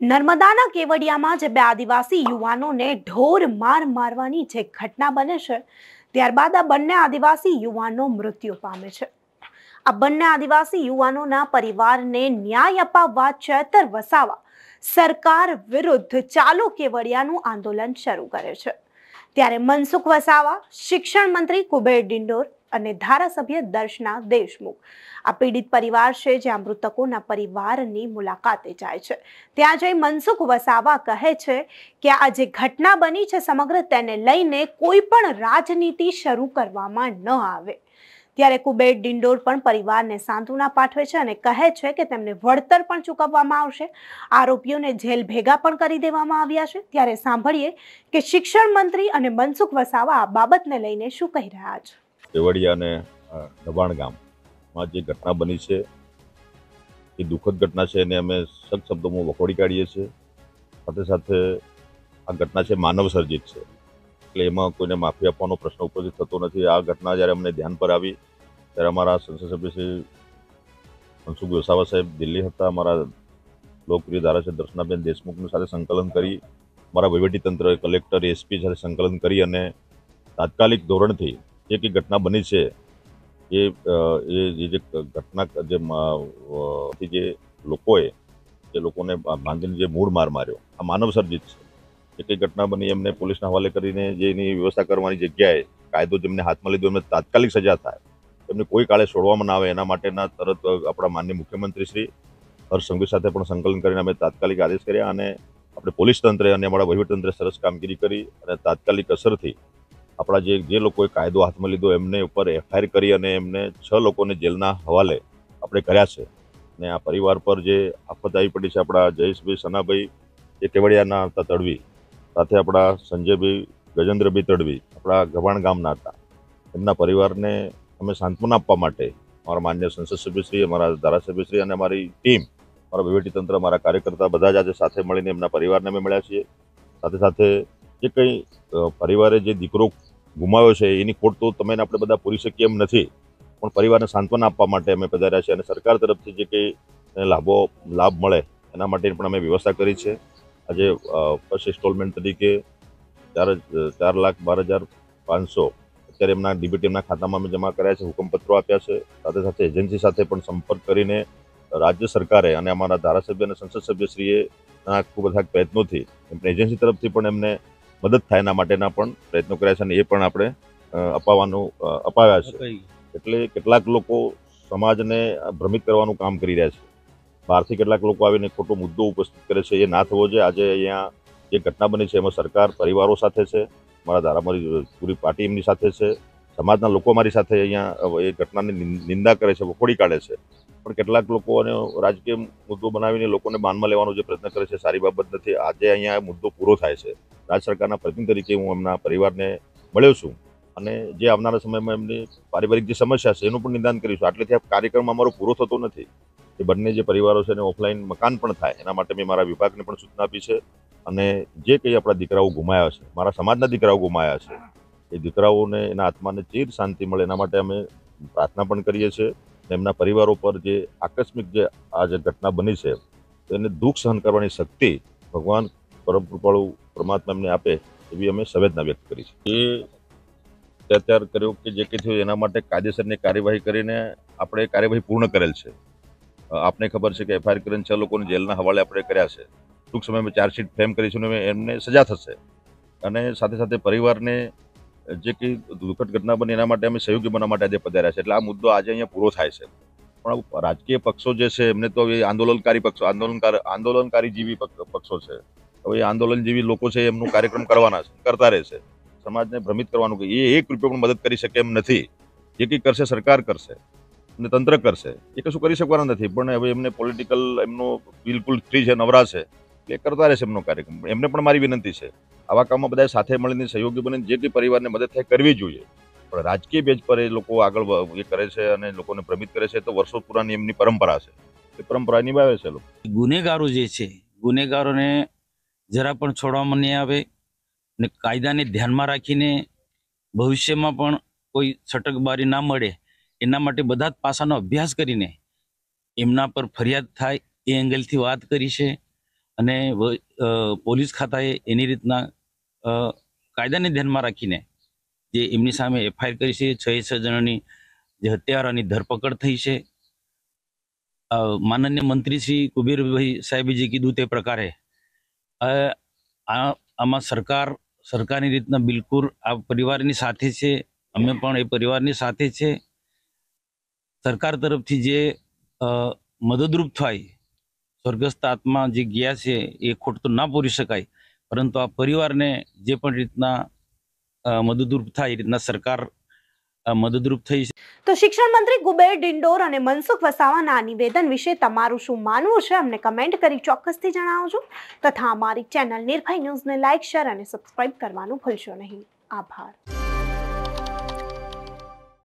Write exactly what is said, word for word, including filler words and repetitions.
નર્મદાના કેવડિયામાં જે બે આદિવાસી યુવાનોને ઢોર માર મારવાની જે ઘટના બને છે, ત્યારબાદ આ બંને આદિવાસી યુવાનો મૃત્યુ પામે છે। આ બંને આદિવાસી યુવાનોના પરિવારને ન્યાય અપાવવા ચેતર વસાવા સરકાર વિરુદ્ધ ચાલો કેવડિયાનું આંદોલન શરૂ કરે છે। ત્યારે મનસુખ વસાવા, શિક્ષણ મંત્રી કુબેર ડિંડોર અને ધારાસભ્ય દર્શના દેશમુખ આ પીડિત પરિવાર છે જ્યાં મૃતકોના પરિવારની મુલાકાતે જાય છે। ત્યાં જઈ મનસુખ વસાવા કહે છે કે આ જે ઘટના બની છે સમગ્ર તેને લઈને કોઈ પણ રાજનીતિ શરૂ કરવામાં ન આવે। ત્યારે કુબેર ડિંડોર પણ પરિવારને સાંત્વના પાઠવે છે અને કહે છે કે તેમને વળતર પણ ચૂકવવામાં આવશે। આરોપીઓને જેલ ભેગા પણ કરી દેવામાં આવ્યા છે। ત્યારે સાંભળીએ કે શિક્ષણ મંત્રી અને મનસુખ વસાવા આ બાબતને લઈને શું કહી રહ્યા છે। કેવડિયા અને દબાણ ગામમાં જે ઘટના બની છે એ દુઃખદ ઘટના છે અને અમે સખ્ત શબ્દોમાં વખોડી કાઢીએ છીએ। સાથે સાથે આ ઘટના છે માનવ સર્જિત છે, એટલે એમાં કોઈને માફી આપવાનો પ્રશ્ન ઉપસ્થિત થતો નથી। આ ઘટના જ્યારે અમને ધ્યાન પર આવી ત્યારે અમારા સંસદ સભ્ય શ્રી મનસુખ વસાવા સાહેબ દિલ્હી હતા। અમારા લોકપ્રિય ધારાસભ્ય દર્શનાબેન દેશમુખની સાથે સંકલન કરી, અમારા વહીવટીતંત્ર, કલેક્ટર, એસપી સાથે સંકલન કરી અને તાત્કાલિક ધોરણથી જે કંઈ ઘટના બની છે એ એ જે ઘટના જે જે લોકોએ જે લોકોને બાંધીને જે મૂળ માર માર્યો આ માનવ સર્જિત છે। જે કંઈ ઘટના બની એમને પોલીસના હવાલે કરીને જે એની વ્યવસ્થા કરવાની જગ્યાએ કાયદો જેમને હાથમાં લીધો એમને તાત્કાલિક સજા થાય, એમને કોઈ કાળે છોડવામાં ના આવે એના માટેના તરત આપણા માનનીય મુખ્યમંત્રી શ્રી હર્ષ સંઘવી સાથે પણ સંકલન કરીને અમે તાત્કાલિક આદેશ કર્યા અને આપણે પોલીસ તંત્રે અને અમારા વહીવટીતંત્રે સરસ કામગીરી કરી અને તાત્કાલિક અસરથી આપણા જે જે લોકોએ કાયદો હાથમાં લીધો એમને ઉપર એફઆઈઆર કરી અને એમને છ લોકોને જેલના હવાલે આપણે કર્યા છે। અને આ પરિવાર પર જે આફત આવી પડી છે, આપણા જયેશભાઈ સનાભાઈ એ કેવડિયાના હતા તડવી, સાથે આપણા સંજયભાઈ ગજેન્દ્રભાઈ તડવી આપણા ગભાણ ગામના હતા, એમના પરિવારને અમે સાંત્વના આપવા માટે અમારા માન્ય સંસદ સભ્યશ્રી, અમારા ધારાસભ્યશ્રી અને અમારી ટીમ, અમારા વહીવટીતંત્ર, અમારા કાર્યકર્તા બધા જ આજે સાથે મળીને એમના પરિવારને અમે મળ્યા છીએ। સાથે સાથે જે કંઈ પરિવારે જે દીકરો ગુમાવ્યો છે એની ખોટ તો તમે આપણે બધા પૂરી શકીએ એમ નથી, પણ પરિવારને સાંત્વના આપવા માટે અમે પધાર્યા છીએ અને સરકાર તરફથી જે કંઈ લાભો લાભ મળે એના માટે પણ અમે વ્યવસ્થા કરી છે। આજે ફર્સ્ટ ઇન્સ્ટોલમેન્ટ તરીકે ચાર ચાર લાખ બાર હજાર પાંચસો અત્યારે એમના ડીબીટી એમના ખાતામાં અમે જમા કર્યા છે, હુકમપત્રો આપ્યા છે। સાથે સાથે એજન્સી સાથે પણ સંપર્ક કરીને રાજ્ય સરકારે અને અમારા ધારાસભ્ય અને સંસદ સભ્યશ્રીએ ખૂબ બધા પ્રયત્નોથી એમને એજન્સી તરફથી પણ એમને મદદ થાય એના માટેના પણ પ્રયત્નો કર્યા છે અને એ પણ આપણે અપાવવાનું અપાવ્યા છે। એટલે કેટલાક લોકો સમાજને ભ્રમિત કરવાનું કામ કરી રહ્યા છે, બહારથી કેટલાક લોકો આવીને ખોટો મુદ્દો ઉપસ્થિત કરે છે, એ ના થવો જોઈએ। આજે અહીંયા જે ઘટના બની છે એમાં સરકાર પરિવારો સાથે છે, મારા ધારા મારી પૂરી પાર્ટી એમની સાથે છે, સમાજના લોકો મારી સાથે અહીંયા એ ઘટનાની નિંદા કરે છે, વખોડી કાઢે છે, પણ કેટલાક લોકોને રાજકીય મુદ્દો બનાવીને લોકોને બાનમાં લેવાનો જે પ્રયત્ન કરે છે સારી બાબત નથી। આજે અહીંયા મુદ્દો પૂરો થાય છે। રાજ્ય સરકારના પ્રતિનિધિ તરીકે હું એમના પરિવારને મળ્યો છું અને જે આવનારા સમયમાં એમની પારિવારિક જે સમસ્યા છે એનું પણ નિદાન કરીશું। આટલેથી આ કાર્યક્રમ અમારો પૂરો થતો નથી, એ બંને જે પરિવારો છે એને ઓફલાઈન મકાન પણ થાય એના માટે મેં મારા વિભાગને પણ સૂચના આપી છે અને જે કંઈ આપણા દીકરાઓ ગુમાયા છે, મારા સમાજના દીકરાઓ ગુમાયા છે, એ દીકરાઓને એના આત્માને ચીર શાંતિ મળે એના માટે અમે પ્રાર્થના પણ કરીએ છીએ। એમના પરિવારો પર જે આકસ્મિક જે આ જે ઘટના બની છે એને દુઃખ સહન કરવાની શક્તિ ભગવાન પરમ કૃપાળુ પરમાત્મા એમને આપે એવી અમે સંવેદના વ્યક્ત કરી છે। એ અત્યાર કર્યો કે જે કંઈ થયું એના માટે કાયદેસરની કાર્યવાહી કરીને આપણે કાર્યવાહી પૂર્ણ કરેલ છે। આપને ખબર છે કે એફઆઈઆર કરીને છ લોકોને જેલના હવાલે આપણે કર્યા છે, ટૂંક સમયમાં ચાર્જશીટ ફ્રેમ કરીશું અને એમને સજા થશે અને સાથે સાથે પરિવારને જે કંઈ દુઃખદ ઘટના બની એના માટે અમે સહયોગી બનવા માટે આજે પધાર્યા છે। એટલે આ મુદ્દો આજે અહીંયા પૂરો થાય છે, પણ રાજકીય પક્ષો જે છે એમને તો એ આંદોલનકારી પક્ષો આંદોલનકાર આંદોલનકારી જેવી પક્ષો છે, હવે એ આંદોલન જેવી લોકો છે એમનું કાર્યક્રમ કરવાના છે, કરતા રહેશે, સમાજને ભ્રમિત કરવાનું કે એ એક રૂપિયો પણ મદદ કરી શકે એમ નથી। જે કંઈ કરશે સરકાર કરશે અને તંત્ર કરશે, એ કશું કરી શકવાના નથી, પણ હવે એમને પોલિટિકલ એમનો બિલકુલ ફ્રી છે, નવરા છે, એટલે કરતા રહેશે એમનો કાર્યક્રમ। એમને પણ મારી વિનંતી છે આવા કામમાં બધા સાથે મળીને સહયોગી બનીને જે કંઈ પરિવારને મદદ થાય કરવી જોઈએ, પણ રાજકીય બેઝ પર એ લોકો આગળ એ કરે છે અને લોકોને ભ્રમિત કરે છે તો વર્ષો પુરાની એમની પરંપરા છે, એ પરંપરા નિભાવે છે લોકો। ગુનેગારો જે છે ગુનેગારોને જરા પણ છોડવામાં નહીં આવે ને કાયદાને ધ્યાનમાં રાખીને ભવિષ્યમાં પણ કોઈ છટકબારી ના મળે એના માટે બધા જ પાસાનો અભ્યાસ કરીને એમના પર ફરિયાદ થાય એ એંગલથી વાત કરી છે। અને વ- અ, પોલીસ ખાતાએ એની રીતના અ, કાયદાને ધ્યાનમાં રાખીને જે એમની સામે એફઆઈઆર કરી છે. છ એ છ જણાની જે હત્યારાની ધરપકડ થઈ છે. અ, માનનીય મંત્રી શ્રી કુબેરભાઈ સાહેબે જે કીધું તે પ્રકારે અ, આ આમાં સરકાર સરકારની રીતના બિલકુલ આ પરિવારની સાથે છે. અમે પણ એ પરિવારની સાથે છે. સરકાર તરફથી જે અ, મદદરૂપ થાય, સ્વર્ગસ્થ આત્મા જે ગયા છે એ ખોટ તો ના પૂરી શકાય, પરંતુ આ પરિવારને જે પણ રીતના અ, મદદરૂપ થાય એ રીતના સરકાર અ, મદદરૂપ થઈ છે. તો શિક્ષણ મંત્રી કુબેર ડિંડોર અને મનસુખ વસાવાના આ નિવેદન વિશે તમારું શું માનવું છે અમને કમેન્ટ કરી ચોક્કસથી જણાવજો. તથા અમારી ચેનલ નિર્ભય ન્યૂઝને લાઇક, શેર અને સબસ્ક્રાઇબ કરવાનું ભૂલશો નહીં. આભાર.